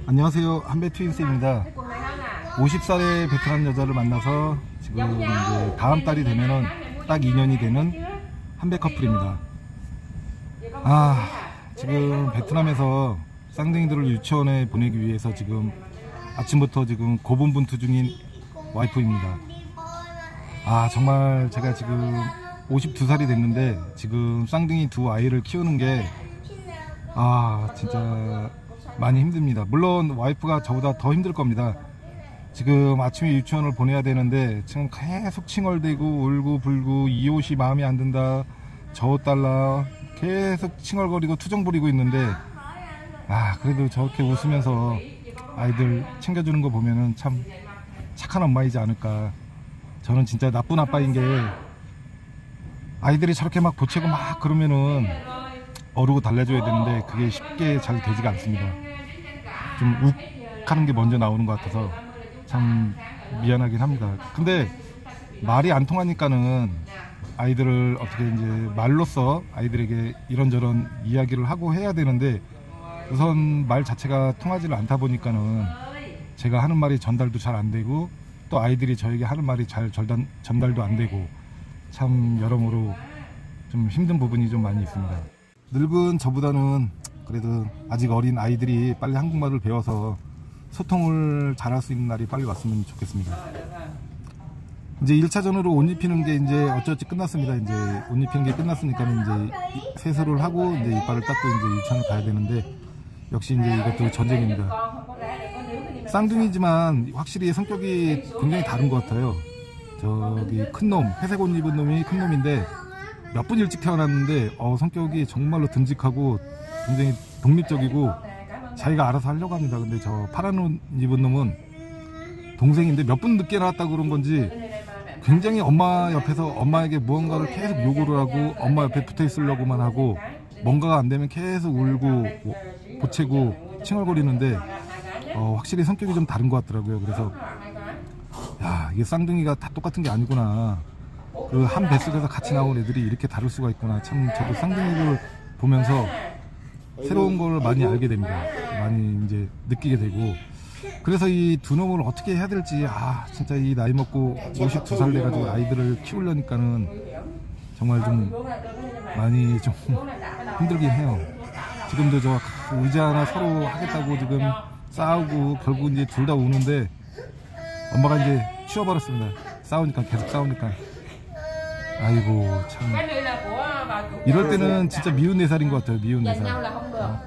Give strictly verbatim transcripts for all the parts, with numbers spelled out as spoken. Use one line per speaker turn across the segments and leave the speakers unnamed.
안녕하세요, 한배 트윈스입니다. 오십 살의 베트남 여자를 만나서 지금 이제 다음 달이 되면은 딱 이 년이 되는 한배 커플입니다. 아, 지금 베트남에서 쌍둥이들을 유치원에 보내기 위해서 지금 아침부터 지금 고군분투 중인 와이프입니다. 아, 정말 제가 지금 오십두 살이 됐는데 지금 쌍둥이 두 아이를 키우는 게 아, 진짜 많이 힘듭니다. 물론 와이프가 저보다 더 힘들 겁니다. 지금 아침에 유치원을 보내야 되는데 지금 계속 칭얼대고 울고 불고 이 옷이 마음에 안 든다, 저 옷 달라, 계속 칭얼거리고 투정 부리고 있는데 아, 그래도 저렇게 웃으면서 아이들 챙겨주는 거 보면은 참 착한 엄마이지 않을까. 저는 진짜 나쁜 아빠인 게 아이들이 저렇게 막 보채고 막 그러면은 어르고 달래줘야 되는데 그게 쉽게 잘 되지가 않습니다. 좀 욱 하는 게 먼저 나오는 것 같아서 참 미안하긴 합니다. 근데 말이 안 통하니까는 아이들을 어떻게 이제 말로써 아이들에게 이런저런 이야기를 하고 해야 되는데 우선 말 자체가 통하지를 않다 보니까는 제가 하는 말이 전달도 잘 안 되고 또 아이들이 저에게 하는 말이 잘 전달, 전달도 안 되고 참 여러모로 좀 힘든 부분이 좀 많이 있습니다. 늙은 저보다는 그래도 아직 어린 아이들이 빨리 한국말을 배워서 소통을 잘할 수 있는 날이 빨리 왔으면 좋겠습니다. 이제 일 차전으로 옷 입히는 게 이제 어쩌지 끝났습니다. 이제 옷 입히는 게 끝났으니까 이제 세수를 하고 이제 이빨을 닦고 이제 유치원을 가야 되는데 역시 이제 이것도 전쟁입니다. 쌍둥이지만 확실히 성격이 굉장히 다른 것 같아요. 저기 큰 놈, 회색 옷 입은 놈이 큰 놈인데 몇 분 일찍 태어났는데 어, 성격이 정말로 듬직하고 굉장히 독립적이고 자기가 알아서 하려고 합니다. 근데 저 파란 옷 입은 놈은 동생인데 몇 분 늦게 나왔다고 그런 건지 굉장히 엄마 옆에서 엄마에게 무언가를 계속 요구를 하고 엄마 옆에 붙어 있으려고만 하고 뭔가가 안 되면 계속 울고 보채고 칭얼거리는데 어, 확실히 성격이 좀 다른 것 같더라고요. 그래서 야, 이게 쌍둥이가 다 똑같은 게 아니구나. 그 한 뱃속에서 같이 나온 애들이 이렇게 다를 수가 있구나. 참 저도 쌍둥이를 보면서 새로운 걸 많이 알게 됩니다. 많이 이제 느끼게 되고 그래서 이 두 놈을 어떻게 해야 될지 아, 진짜 이 나이 먹고 오십두 살 돼가지고 아이들을 키우려니까는 정말 좀 많이 좀 힘들긴 해요. 지금도 저 의자 하나 서로 하겠다고 지금 싸우고 결국 이제 둘 다 우는데 엄마가 이제 치워버렸습니다. 싸우니까 계속 싸우니까. 아이고 참 이럴 때는 진짜 미운 네 살인 것 같아요. 미운 네 살. 어.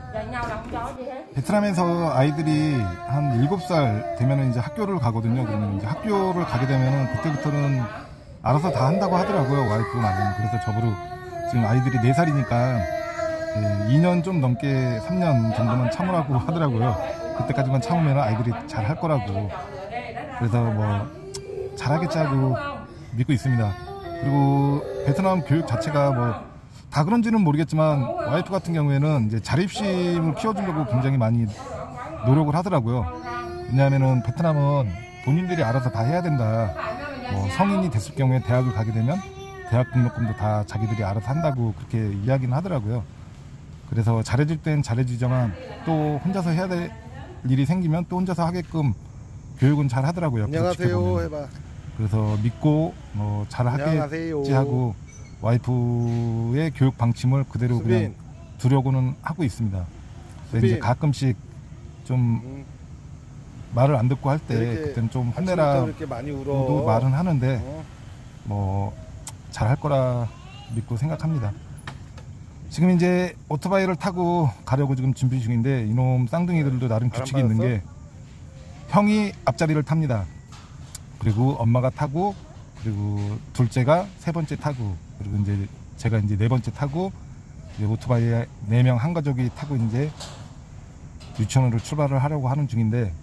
베트남에서 아이들이 한 일곱 살 되면은 이제 학교를 가거든요. 그러면 이제 학교를 가게 되면은 그때부터는 알아서 다 한다고 하더라고요. 와이프 말은. 그래서 저보고 지금 아이들이 네 살이니까 이 년 좀 넘게 삼 년 정도는 참으라고 하더라고요. 그때까지만 참으면 아이들이 잘 할 거라고. 그래서 뭐 잘하겠지 하고 믿고 있습니다. 그리고 베트남 교육 자체가 뭐 다 그런지는 모르겠지만 와이프 같은 경우에는 이제 자립심을 키워주려고 굉장히 많이 노력을 하더라고요. 왜냐하면은 베트남은 본인들이 알아서 다 해야 된다. 뭐 성인이 됐을 경우에 대학을 가게 되면 대학 등록금도 다 자기들이 알아서 한다고 그렇게 이야기는 하더라고요. 그래서 잘해줄 땐 잘해주지만 또 혼자서 해야 될 일이 생기면 또 혼자서 하게끔 교육은 잘 하더라고요.
안녕하세요 해봐.
그래서 믿고 뭐 잘 하겠지 하고 와이프의 교육 방침을 그대로 수빈. 그냥 두려고는 하고 있습니다. 그래서 이제 가끔씩 좀 음. 말을 안 듣고 할 때 그때는 좀 혼내라 도 말은 하는데 어. 뭐 잘 할 거라 믿고 생각합니다. 지금 이제 오토바이를 타고 가려고 지금 준비 중인데 이놈 쌍둥이들도 나름 규칙이 있는 게 형이 앞자리를 탑니다. 그리고 엄마가 타고 그리고 둘째가 세 번째 타고 그리고 이제 제가 이제 네 번째 타고 이제 오토바이에 네 명 한 가족이 타고 이제 유치원으로 출발을 하려고 하는 중인데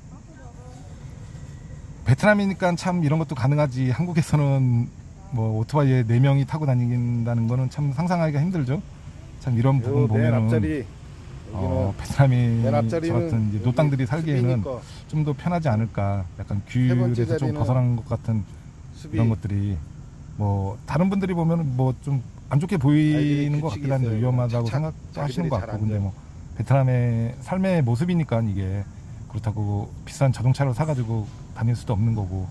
베트남이니까 참 이런 것도 가능하지 한국에서는 뭐 오토바이에 네 명이 타고 다닌다는 거는 참 상상하기가 힘들죠. 참 이런 부분 보면은 어, 베트남이 저 같은 이제 노땅들이 살기에는 좀 더 편하지 않을까. 약간 규율에서 좀 벗어난 것 같은 수비. 이런 것들이 뭐 다른 분들이 보면 뭐 좀 안 좋게 보이는 것 같긴 한데 위험하다고 생각하시는 것 같고 근데 뭐 베트남의 삶의 모습이니까 이게 그렇다고 비싼 자동차를 사가지고 다닐 수도 없는 거고.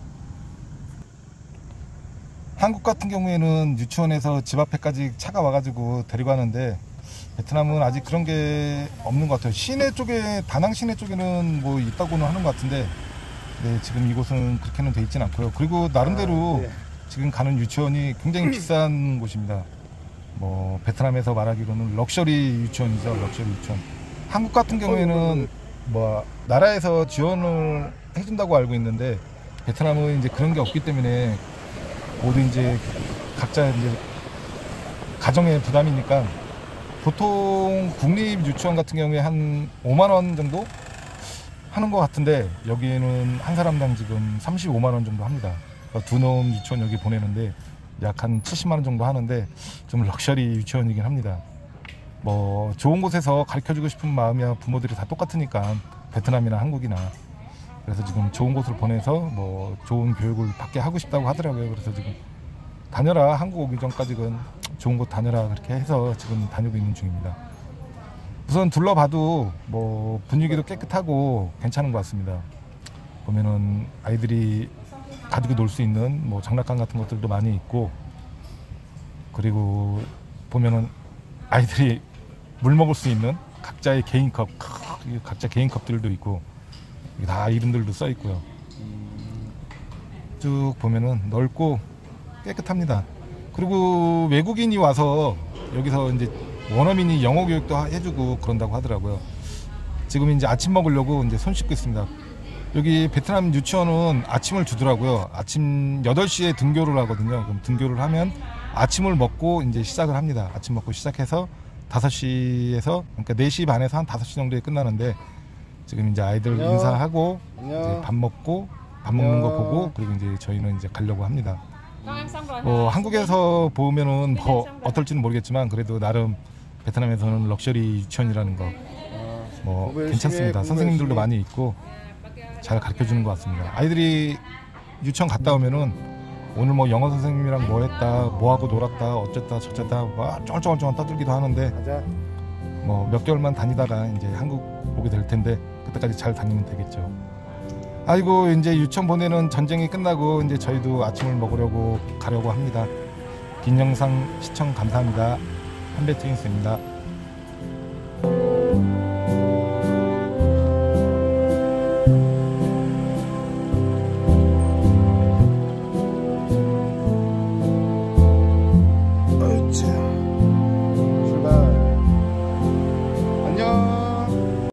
한국 같은 경우에는 유치원에서 집 앞에까지 차가 와가지고 데리고 가는데 베트남은 아직 그런 게 없는 것 같아요. 시내 쪽에, 다낭 시내 쪽에는 뭐 있다고는 하는 것 같은데, 네, 지금 이곳은 그렇게는 돼 있진 않고요. 그리고 나름대로 아, 네. 지금 가는 유치원이 굉장히 비싼 곳입니다. 뭐 베트남에서 말하기로는 럭셔리 유치원이죠. 럭셔리 유치원. 한국 같은 경우에는 뭐 나라에서 지원을 해준다고 알고 있는데, 베트남은 이제 그런 게 없기 때문에 모두 이제 각자 이제 가정의 부담이니까 보통 국립 유치원 같은 경우에 한 오만 원 정도 하는 것 같은데, 여기는 한 사람당 지금 삼십오만 원 정도 합니다. 그러니까 두 놈 유치원 여기 보내는데 약 한 칠십만 원 정도 하는데 좀 럭셔리 유치원이긴 합니다. 뭐 좋은 곳에서 가르쳐주고 싶은 마음이야 부모들이 다 똑같으니까, 베트남이나 한국이나. 그래서 지금 좋은 곳으로 보내서 뭐 좋은 교육을 받게 하고 싶다고 하더라고요. 그래서 지금 다녀라, 한국 오기 전까지는 좋은 곳 다녀라, 그렇게 해서 지금 다니고 있는 중입니다. 우선 둘러봐도 뭐 분위기도 깨끗하고 괜찮은 것 같습니다. 보면은 아이들이 가지고 놀 수 있는 뭐 장난감 같은 것들도 많이 있고, 그리고 보면은 아이들이 물 먹을 수 있는 각자의 개인 컵, 각자 개인 컵들도 있고, 다 이름들도 써 있고요. 쭉 보면은 넓고 깨끗합니다. 그리고 외국인이 와서 여기서 이제 원어민이 영어 교육도 해주고 그런다고 하더라고요. 지금 이제 아침 먹으려고 이제 손 씻고 있습니다. 여기 베트남 유치원은 아침을 주더라고요. 아침 여덟 시에 등교를 하거든요. 그럼 등교를 하면 아침을 먹고 이제 시작을 합니다. 아침 먹고 시작해서 다섯 시에서, 그러니까 네 시 반에서 한 다섯 시 정도에 끝나는데, 지금 이제 아이들 안녕. 인사하고 이제 밥 먹고, 밥 먹는 거 보고, 그리고 이제 저희는 이제 가려고 합니다. 뭐 한국에서 보면은 뭐 어떨지는 모르겠지만, 그래도 나름 베트남에서는 럭셔리 유치원이라는 거 뭐 괜찮습니다. 선생님들도 많이 있고 잘 가르쳐 주는 것 같습니다. 아이들이 유치원 갔다 오면은 오늘 뭐 영어 선생님이랑 뭐 했다, 뭐 하고 놀았다, 어쨌다 저쨌다 막 쩔쩔쩔 떠들기도 하는데, 뭐 몇 개월만 다니다가 이제 한국 오게 될 텐데 그때까지 잘 다니면 되겠죠. 아이고, 이제 유치원 보내는 전쟁이 끝나고 이제 저희도 아침을 먹으려고 가려고 합니다. 긴 영상 시청 감사합니다. 한배 트윈스입니다.